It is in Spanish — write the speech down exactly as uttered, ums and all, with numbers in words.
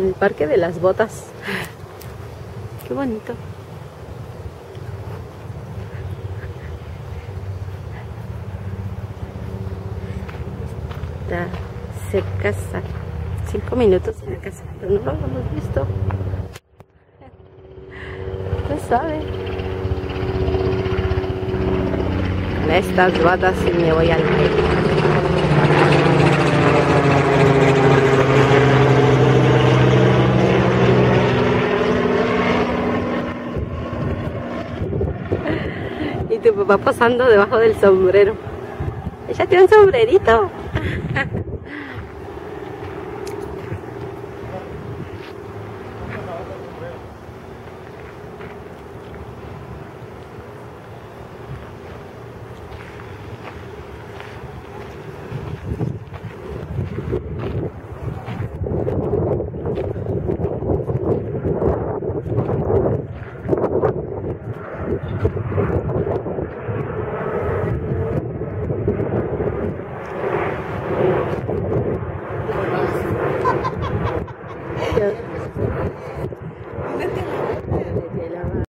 el parque de las botas. Qué bonito. Está cerca, cinco minutos en la casa, pero no lo hemos visto. No sabe. Con estas botas y me voy al baile. Y tu papá pasando debajo del sombrero. Ella tiene un sombrerito.